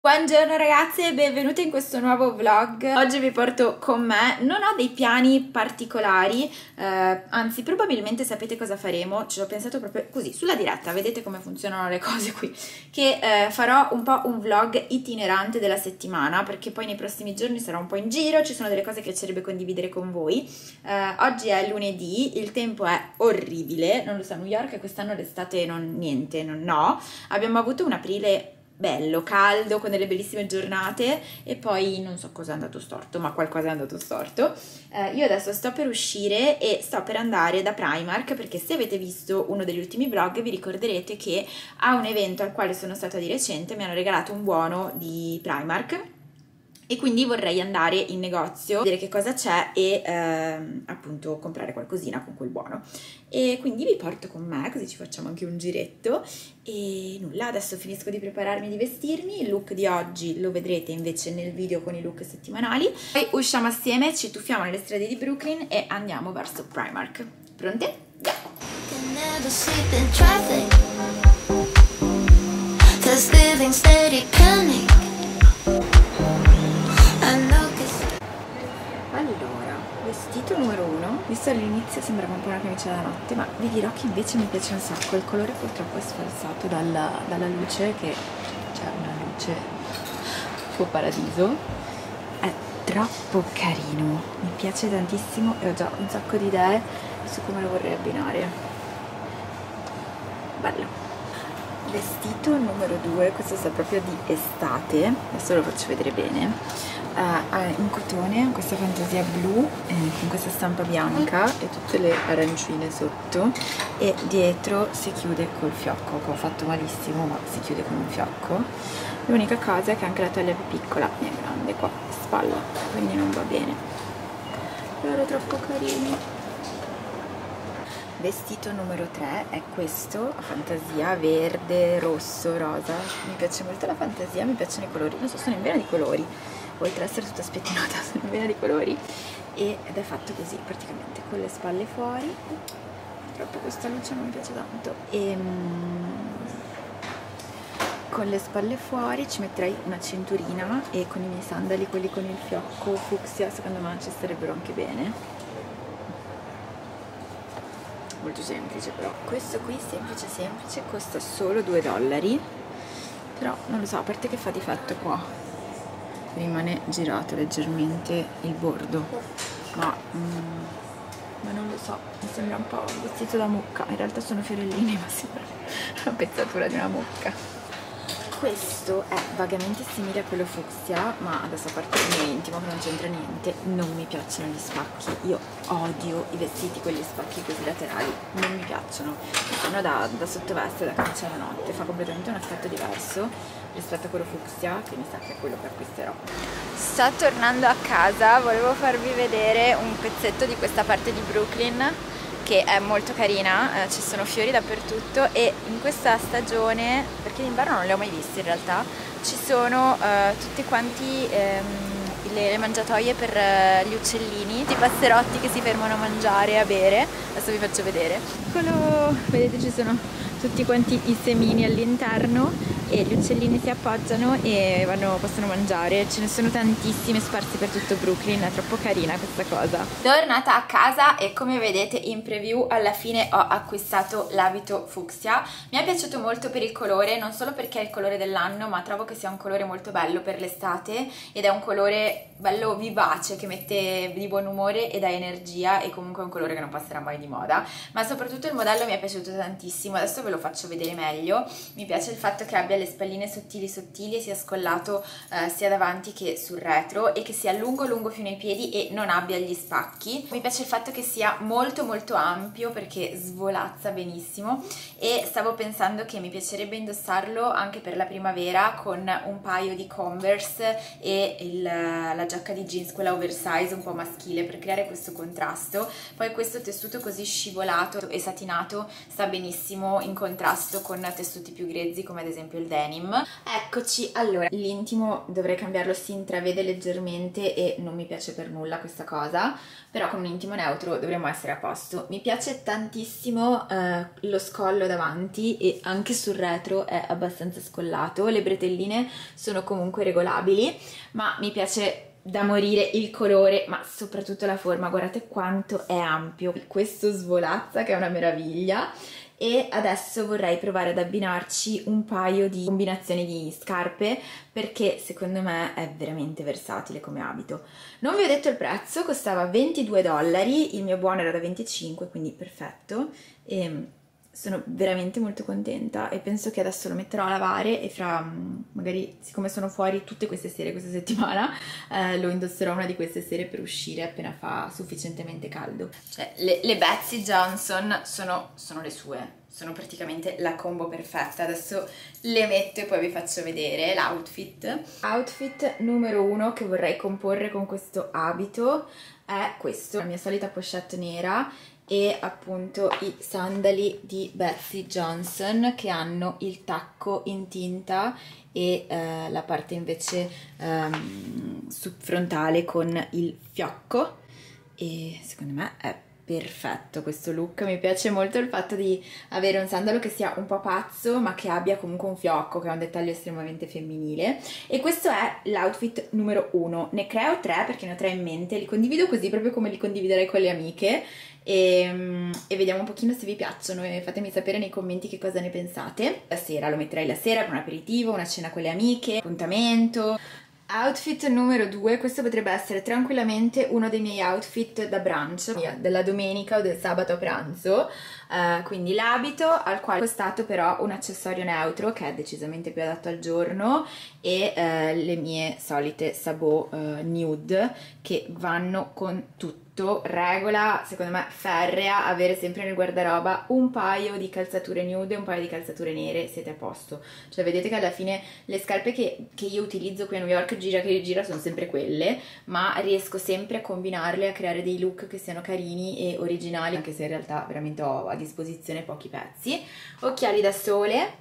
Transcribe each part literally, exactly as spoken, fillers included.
Buongiorno ragazze e benvenute in questo nuovo vlog. Oggi vi porto con me, non ho dei piani particolari, eh, anzi probabilmente sapete cosa faremo, ci ho pensato proprio così, sulla diretta, vedete come funzionano le cose qui, che eh, farò un po' un vlog itinerante della settimana, perché poi nei prossimi giorni sarò un po' in giro, ci sono delle cose che piacerebbe condividere con voi. Eh, oggi è lunedì, il tempo è orribile, non lo so, a New York quest'anno l'estate non niente, non, no, abbiamo avuto un aprile bello, caldo, con delle bellissime giornate e poi non so cosa è andato storto, ma qualcosa è andato storto. Eh, io adesso sto per uscire e sto per andare da Primark, perché se avete visto uno degli ultimi vlog vi ricorderete che a un evento al quale sono stata di recente mi hanno regalato un buono di Primark e quindi vorrei andare in negozio, vedere che cosa c'è e ehm, appunto comprare qualcosina con quel buono. E quindi vi porto con me, così ci facciamo anche un giretto. E nulla, adesso finisco di prepararmi e di vestirmi. Il look di oggi lo vedrete invece nel video con i look settimanali. Poi usciamo assieme, ci tuffiamo nelle strade di Brooklyn e andiamo verso Primark. Pronte? Allora, vestito numero uno, visto all'inizio sembrava un po' una camicia da notte, ma vi dirò che invece mi piace un sacco. Il colore purtroppo è sfalsato dalla, dalla luce, che c'è una luce suo paradiso. È troppo carino, mi piace tantissimo e ho già un sacco di idee su come lo vorrei abbinare. Bello. Vestito numero due, questo sta proprio di estate, adesso lo faccio vedere bene. Uh, in cotone, questa fantasia blu eh, con questa stampa bianca e tutte le arancine sotto, e dietro si chiude col fiocco, che ho fatto malissimo, ma si chiude con un fiocco. L'unica cosa è che anche la taglia più piccola mi è grande qua, spalla, quindi non va bene, però è troppo carino. Vestito numero tre è questo, a fantasia verde, rosso, rosa. Mi piace molto la fantasia, mi piacciono i colori, non so, sono in vena di colori, oltre ad essere tutta spettinata, sono in vena di colori, ed è fatto così praticamente, con le spalle fuori. Purtroppo questa luce non mi piace tanto. E con le spalle fuori ci metterei una cinturina, e con i miei sandali, quelli con il fiocco fucsia, secondo me ci starebbero anche bene. Molto semplice, però questo qui semplice semplice costa solo due dollari, però non lo so, a parte che fa difetto qua, rimane girato leggermente il bordo, ma, mm, ma non lo so, mi sembra un po' un vestito da mucca. In realtà sono fiorellini, ma sembra una pezzatura di una mucca. Questo è vagamente simile a quello fucsia, ma adesso, a parte il mio intimo che non c'entra niente, non mi piacciono gli spacchi. Io odio i vestiti con gli spacchi così laterali, non mi piacciono. Sono da, da sottoveste, da camicia da notte, fa completamente un effetto diverso rispetto a quello fucsia, che mi sa che è quello che acquisterò. Sto tornando a casa, volevo farvi vedere un pezzetto di questa parte di Brooklyn che è molto carina, eh, ci sono fiori dappertutto, e in questa stagione, perché d'inverno non le ho mai viste in realtà, ci sono eh, tutti quanti ehm, le, le mangiatoie per eh, gli uccellini, i passerotti che si fermano a mangiare e a bere. Adesso vi faccio vedere. Eccolo, vedete, ci sono tutti quanti i semini all'interno e gli uccellini si appoggiano e vanno, possono mangiare. Ce ne sono tantissime sparsi per tutto Brooklyn, è troppo carina questa cosa. Tornata a casa e come vedete in preview alla fine ho acquistato l'abito fucsia. Mi è piaciuto molto per il colore, non solo perché è il colore dell'anno, ma trovo che sia un colore molto bello per l'estate, ed è un colore bello vivace che mette di buon umore e dà energia, e comunque è un colore che non passerà mai di moda. Ma soprattutto il modello mi è piaciuto tantissimo, adesso ve lo faccio vedere meglio. Mi piace il fatto che abbia le spalline sottili sottili e sia scollato eh, sia davanti che sul retro, e che sia lungo lungo fino ai piedi e non abbia gli spacchi. Mi piace il fatto che sia molto molto ampio, perché svolazza benissimo, e stavo pensando che mi piacerebbe indossarlo anche per la primavera con un paio di Converse e il, la giacca di jeans, quella oversize un po' maschile, per creare questo contrasto. Poi questo tessuto così scivolato e satinato sta benissimo in contrasto con tessuti più grezzi, come ad esempio il denim. Eccoci, allora l'intimo dovrei cambiarlo, si intravede leggermente e non mi piace per nulla questa cosa, però con un intimo neutro dovremmo essere a posto. Mi piace tantissimo eh, lo scollo davanti e anche sul retro è abbastanza scollato, le bretelline sono comunque regolabili, ma mi piace da morire il colore, ma soprattutto la forma. Guardate quanto è ampio, questo svolazza che è una meraviglia. E adesso vorrei provare ad abbinarci un paio di combinazioni di scarpe, perché secondo me è veramente versatile come abito. Non vi ho detto il prezzo, costava ventidue dollari, il mio buono era da venticinque, quindi perfetto, e sono veramente molto contenta e penso che adesso lo metterò a lavare e fra, magari, siccome sono fuori tutte queste sere questa settimana, eh, lo indosserò una di queste sere per uscire appena fa sufficientemente caldo. Cioè, le, le Betsey Johnson sono, sono le sue, sono praticamente la combo perfetta. Adesso le metto e poi vi faccio vedere l'outfit. Outfit numero uno che vorrei comporre con questo abito è questo, la mia solita pochette nera e appunto i sandali di Betsey Johnson che hanno il tacco in tinta e eh, la parte invece um, frontale con il fiocco, e secondo me è perfetto questo look. Mi piace molto il fatto di avere un sandalo che sia un po' pazzo ma che abbia comunque un fiocco, che è un dettaglio estremamente femminile, e questo è l'outfit numero uno. Ne creo tre perché ne ho tre in mente, li condivido così proprio come li condividerei con le amiche e, e vediamo un pochino se vi piacciono e fatemi sapere nei commenti che cosa ne pensate. La sera lo metterei la sera per un aperitivo, una cena con le amiche, appuntamento. Outfit numero due, questo potrebbe essere tranquillamente uno dei miei outfit da brunch, della domenica o del sabato a pranzo, uh, quindi l'abito al quale ho costato però un accessorio neutro che è decisamente più adatto al giorno e uh, le mie solite sabot uh, nude che vanno con tutto. Regola secondo me ferrea avere sempre nel guardaroba un paio di calzature nude e un paio di calzature nere, siete a posto. Cioè vedete che alla fine le scarpe che, che io utilizzo qui a New York, gira che rigira, sono sempre quelle, ma riesco sempre a combinarle, a creare dei look che siano carini e originali, anche se in realtà veramente ho a disposizione pochi pezzi. Occhiali da sole,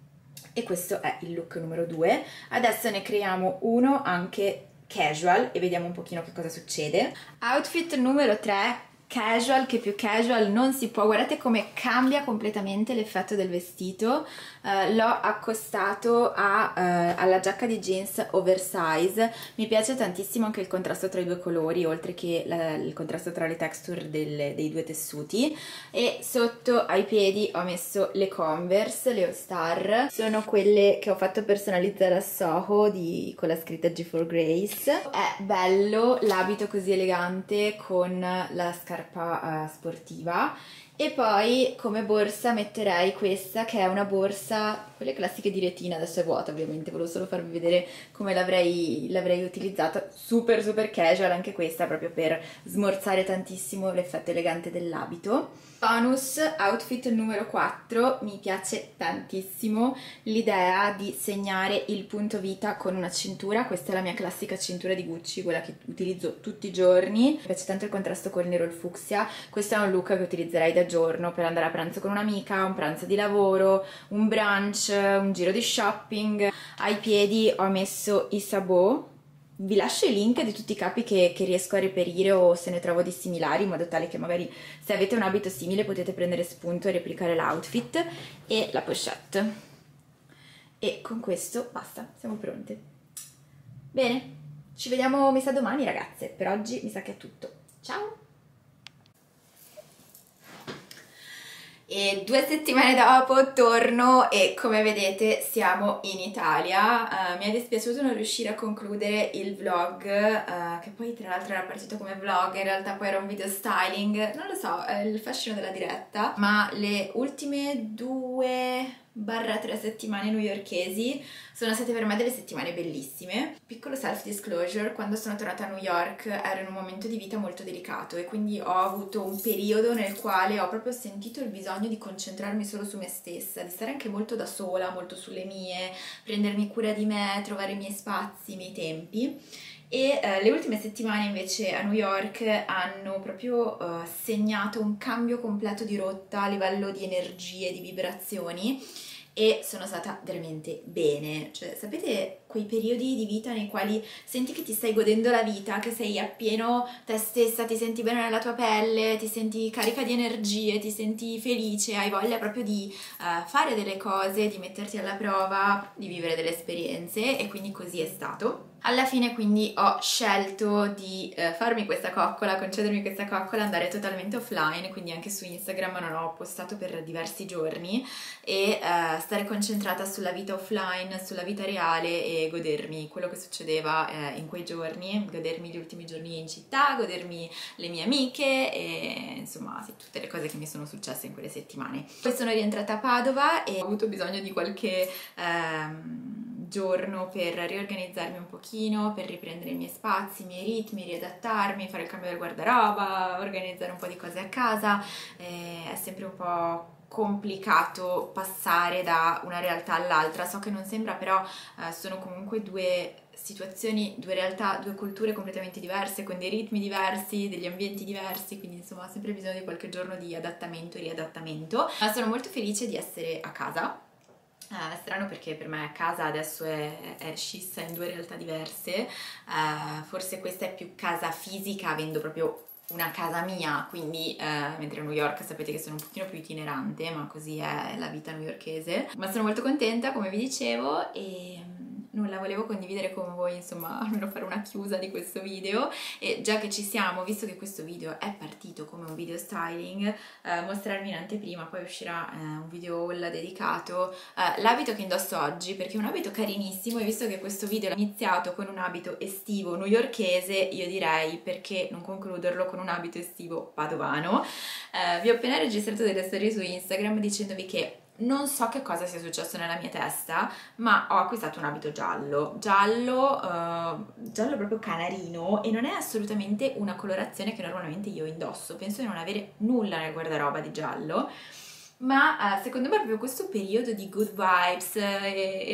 e questo è il look numero due. Adesso ne creiamo uno anche casual e vediamo un pochino che cosa succede. Outfit numero tre, casual che più casual non si può. Guardate come cambia completamente l'effetto del vestito. Uh, l'ho accostato a, uh, alla giacca di jeans oversize. Mi piace tantissimo anche il contrasto tra i due colori, oltre che la, il contrasto tra le texture delle, dei due tessuti. E sotto ai piedi ho messo le Converse, le All Star, sono quelle che ho fatto personalizzare a Soho di, con la scritta G for Grace. È bello l'abito così elegante con la scarpa uh, sportiva. E poi come borsa metterei questa che è una borsa, quelle classiche di retina, adesso è vuota ovviamente, volevo solo farvi vedere come l'avrei utilizzata, super super casual anche questa, proprio per smorzare tantissimo l'effetto elegante dell'abito. Bonus, outfit numero quattro, mi piace tantissimo l'idea di segnare il punto vita con una cintura. Questa è la mia classica cintura di Gucci, quella che utilizzo tutti i giorni. Mi piace tanto il contrasto col nero e il fucsia. Questo è un look che utilizzerei da giorno per andare a pranzo con un'amica, un pranzo di lavoro, un brunch, un giro di shopping. Ai piedi ho messo i sabot. Vi lascio i link di tutti i capi che, che riesco a reperire o se ne trovo di similari, in modo tale che magari se avete un abito simile potete prendere spunto e replicare l'outfit. E la pochette. E con questo basta, siamo pronte. Bene, ci vediamo mi sa domani ragazze, per oggi mi sa che è tutto. Ciao! E due settimane dopo torno e come vedete siamo in Italia. Uh, mi è dispiaciuto non riuscire a concludere il vlog, uh, che poi tra l'altro era partito come vlog, in realtà poi era un video styling, non lo so, è il fascino della diretta, ma le ultime due barra tre settimane newyorkesi sono state per me delle settimane bellissime. Piccolo self disclosure, quando sono tornata a New York ero in un momento di vita molto delicato e quindi ho avuto un periodo nel quale ho proprio sentito il bisogno di concentrarmi solo su me stessa, di stare anche molto da sola, molto sulle mie, prendermi cura di me, trovare i miei spazi, i miei tempi. E eh, le ultime settimane invece a New York hanno proprio eh, segnato un cambio completo di rotta a livello di energie, di vibrazioni, e sono stata veramente bene. Cioè, sapete quei periodi di vita nei quali senti che ti stai godendo la vita, che sei appieno te stessa, ti senti bene nella tua pelle, ti senti carica di energie, ti senti felice, hai voglia proprio di uh, fare delle cose, di metterti alla prova, di vivere delle esperienze, e quindi così è stato. Alla fine quindi ho scelto di eh, farmi questa coccola, concedermi questa coccola, andare totalmente offline, quindi anche su Instagram non ho postato per diversi giorni, e eh, stare concentrata sulla vita offline, sulla vita reale, e godermi quello che succedeva eh, in quei giorni, godermi gli ultimi giorni in città, godermi le mie amiche e insomma sì, tutte le cose che mi sono successe in quelle settimane. Poi sono rientrata a Padova e ho avuto bisogno di qualche ehm, giorno per riorganizzarmi un pochino, per riprendere i miei spazi, i miei ritmi, riadattarmi, fare il cambio del guardaroba, organizzare un po' di cose a casa. Eh, è sempre un po' complicato passare da una realtà all'altra. So che non sembra, però eh, sono comunque due situazioni, due realtà, due culture completamente diverse, con dei ritmi diversi, degli ambienti diversi, quindi insomma ho sempre bisogno di qualche giorno di adattamento e riadattamento. Ma sono molto felice di essere a casa. Eh, strano perché per me casa adesso è, è scissa in due realtà diverse. Eh, forse questa è più casa fisica, avendo proprio una casa mia, quindi eh, mentre a New York sapete che sono un pochino più itinerante, ma così è la vita newyorkese. Ma sono molto contenta, come vi dicevo, e nulla, volevo condividere con voi, insomma, almeno fare una chiusa di questo video. E già che ci siamo, visto che questo video è partito come un video styling, eh, mostrarvi in anteprima, poi uscirà eh, un video haul dedicato, eh, l'abito che indosso oggi, perché è un abito carinissimo, e visto che questo video l'ho iniziato con un abito estivo newyorkese, io direi perché non concluderlo con un abito estivo padovano. Eh, vi ho appena registrato delle storie su Instagram dicendovi che non so che cosa sia successo nella mia testa, ma ho acquistato un abito giallo, giallo, uh, giallo proprio canarino, e non è assolutamente una colorazione che normalmente io indosso. Penso di non avere nulla nel guardaroba di giallo, ma uh, secondo me proprio questo periodo di good vibes, eh,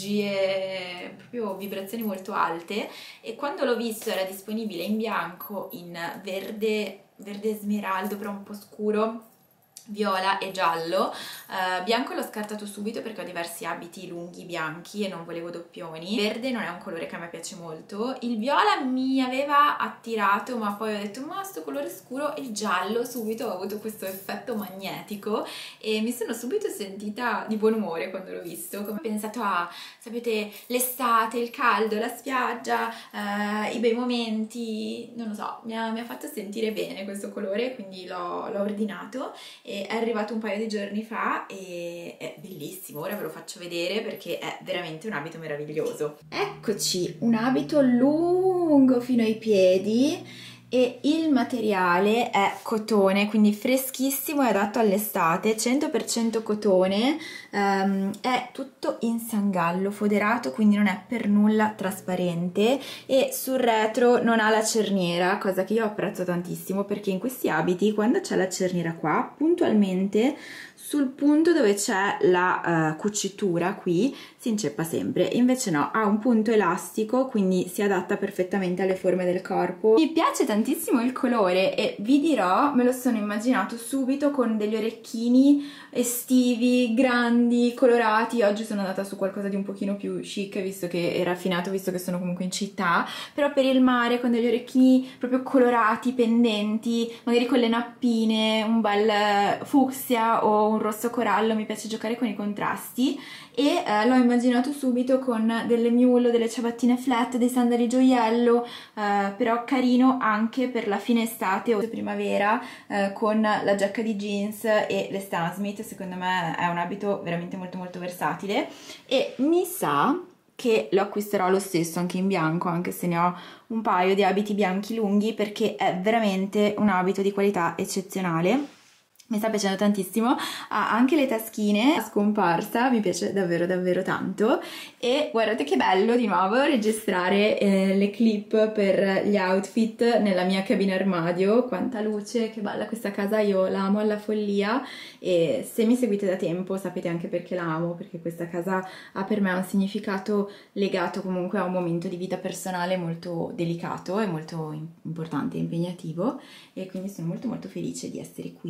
energie, proprio vibrazioni molto alte, e quando l'ho visto era disponibile in bianco, in verde, verde smeraldo però un po' scuro, viola e giallo. Uh, bianco l'ho scartato subito perché ho diversi abiti lunghi bianchi e non volevo doppioni. Verde non è un colore che a me piace molto. Il viola mi aveva attirato, ma poi ho detto ma sto colore scuro, e il giallo subito ho avuto questo effetto magnetico e mi sono subito sentita di buon umore quando l'ho visto. Come ho pensato a, sapete, l'estate, il caldo, la spiaggia, uh, i bei momenti, non lo so, mi ha, mi ha fatto sentire bene questo colore, quindi l'ho ordinato. E è arrivato un paio di giorni fa e è bellissimo. Ora ve lo faccio vedere perché è veramente un abito meraviglioso. Eccoci, un abito lungo fino ai piedi, e il materiale è cotone, quindi freschissimo e adatto all'estate, cento per cento cotone. Um, è tutto in sangallo foderato, quindi non è per nulla trasparente, e sul retro non ha la cerniera, cosa che io apprezzo tantissimo, perché in questi abiti quando c'è la cerniera qua, puntualmente sul punto dove c'è la uh, cucitura qui si inceppa sempre, invece no, ha un punto elastico, quindi si adatta perfettamente alle forme del corpo. Mi piace tantissimo il colore e vi dirò, me lo sono immaginato subito con degli orecchini estivi, grandi, colorati. Oggi sono andata su qualcosa di un pochino più chic, visto che è raffinato, visto che sono comunque in città, però per il mare con degli orecchini proprio colorati, pendenti, magari con le nappine, un bel fucsia o un rosso corallo. Mi piace giocare con i contrasti, e eh, l'ho immaginato subito con delle mule, delle ciabattine flat, dei sandali gioiello, eh, però carino anche per la fine estate o primavera, eh, con la giacca di jeans e le Stan Smith. Secondo me è un abito veramente molto molto versatile, e mi sa che lo acquisterò lo stesso anche in bianco, anche se ne ho un paio di abiti bianchi lunghi, perché è veramente un abito di qualità eccezionale. Mi sta piacendo tantissimo, ha anche le taschine a scomparsa, mi piace davvero davvero tanto, e guardate che bello di nuovo registrare eh, le clip per gli outfit nella mia cabina armadio. Quanta luce, che bella questa casa, io la amo alla follia, e se mi seguite da tempo sapete anche perché la amo, perché questa casa ha per me un significato legato comunque a un momento di vita personale molto delicato e molto importante e impegnativo, e quindi sono molto molto felice di essere qui. Eh,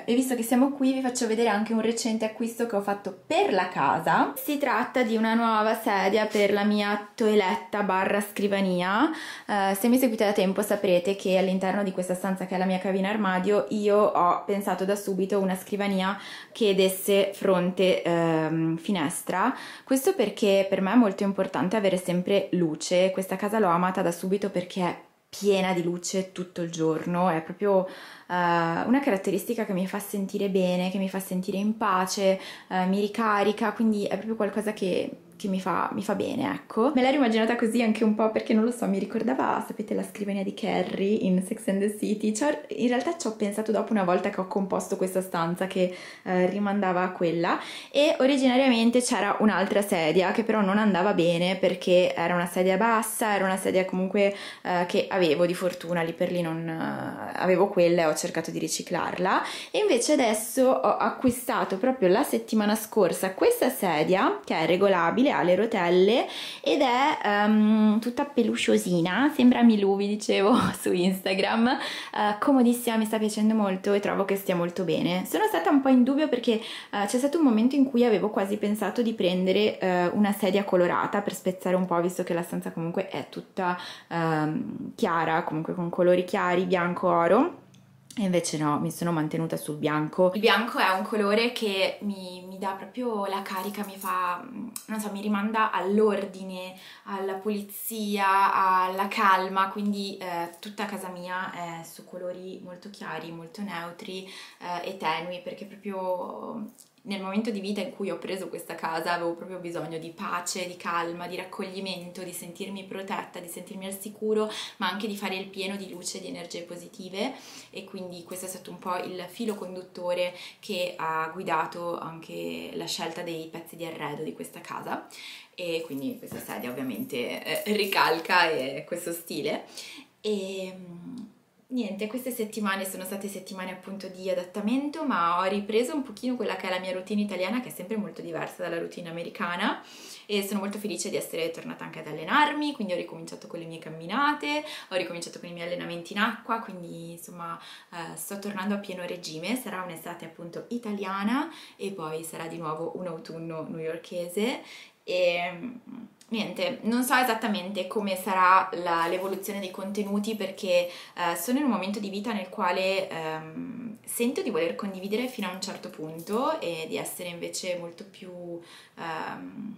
e visto che siamo qui vi faccio vedere anche un recente acquisto che ho fatto per la casa. Si tratta di una nuova sedia per la mia toeletta barra scrivania. Uh, se mi seguite da tempo saprete che all'interno di questa stanza, che è la mia cabina armadio, io ho pensato da subito una scrivania che desse fronte ehm, finestra. Questo perché per me è molto importante avere sempre luce. Questa casa l'ho amata da subito perché è piena di luce tutto il giorno, è proprio uh, una caratteristica che mi fa sentire bene, che mi fa sentire in pace, uh, mi ricarica, quindi è proprio qualcosa che, che mi, fa, mi fa bene, ecco. Me l'ero immaginata così anche un po' perché, non lo so, mi ricordava, sapete, la scrivania di Carrie in Sex and the City. Cioè, in realtà ci ho pensato dopo, una volta che ho composto questa stanza, che uh, rimandava a quella, e originariamente c'era un'altra sedia che però non andava bene perché era una sedia bassa, era una sedia comunque uh, che avevo di fortuna, lì per lì non uh, avevo quella e ho cercato di riciclarla, e invece adesso ho acquistato proprio la settimana scorsa questa sedia che è regolabile, ha le rotelle ed è um, tutta pelusciosina, sembra Milù, vi dicevo su Instagram, uh, comodissima, mi sta piacendo molto e trovo che stia molto bene. Sono stata un po' in dubbio perché uh, c'è stato un momento in cui avevo quasi pensato di prendere uh, una sedia colorata per spezzare un po', visto che la stanza comunque è tutta uh, chiara, comunque con colori chiari, bianco, oro. E invece no, mi sono mantenuta sul bianco. Il bianco è un colore che mi, mi dà proprio la carica, mi fa, non so, mi rimanda all'ordine, alla pulizia, alla calma, quindi eh, tutta casa mia è su colori molto chiari, molto neutri eh, e tenui, perché proprio nel momento di vita in cui ho preso questa casa avevo proprio bisogno di pace, di calma, di raccoglimento, di sentirmi protetta, di sentirmi al sicuro, ma anche di fare il pieno di luce e di energie positive, e quindi questo è stato un po' il filo conduttore che ha guidato anche la scelta dei pezzi di arredo di questa casa, e quindi questa sedia ovviamente eh, ricalca eh, questo stile. E niente, queste settimane sono state settimane appunto di adattamento, ma ho ripreso un pochino quella che è la mia routine italiana, che è sempre molto diversa dalla routine americana, e sono molto felice di essere tornata anche ad allenarmi, quindi ho ricominciato con le mie camminate, ho ricominciato con i miei allenamenti in acqua, quindi insomma eh, sto tornando a pieno regime. Sarà un'estate appunto italiana e poi sarà di nuovo un autunno newyorkese. E niente, non so esattamente come sarà l'evoluzione dei contenuti, perché eh, sono in un momento di vita nel quale ehm, sento di voler condividere fino a un certo punto e di essere invece molto più ehm,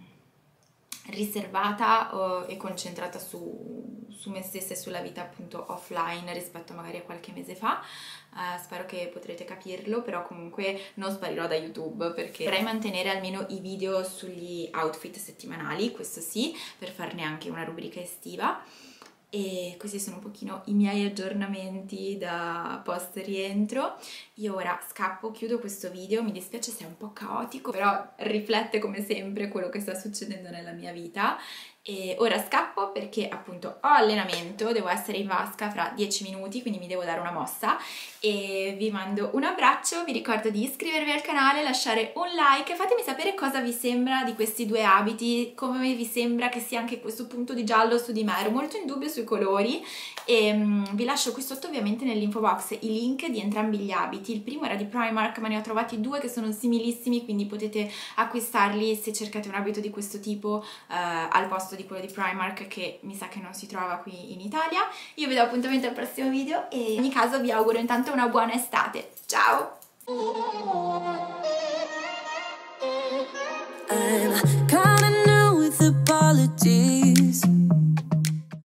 riservata uh, e concentrata su, su me stessa e sulla vita appunto offline rispetto magari a qualche mese fa. Uh, spero che potrete capirlo, però comunque non sparirò da YouTube, perché vorrei mantenere almeno i video sugli outfit settimanali, questo sì, per farne anche una rubrica estiva. E questi sono un pochino i miei aggiornamenti da post rientro. Io ora scappo, chiudo questo video, mi dispiace se è un po' caotico, però riflette come sempre quello che sta succedendo nella mia vita. E ora scappo perché appunto ho allenamento, devo essere in vasca fra dieci minuti, quindi mi devo dare una mossa, e vi mando un abbraccio. Vi ricordo di iscrivervi al canale, lasciare un like, fatemi sapere cosa vi sembra di questi due abiti, come vi sembra che sia anche questo punto di giallo su di me. Ero molto in dubbio sui colori, e um, vi lascio qui sotto ovviamente nell'info box i link di entrambi gli abiti. Il primo era di Primark, ma ne ho trovati due che sono similissimi, quindi potete acquistarli se cercate un abito di questo tipo uh, al posto di quello di Primark, che mi sa che non si trova qui in Italia. Io vi do appuntamento al prossimo video e in ogni caso vi auguro intanto una buona estate. Ciao! I'm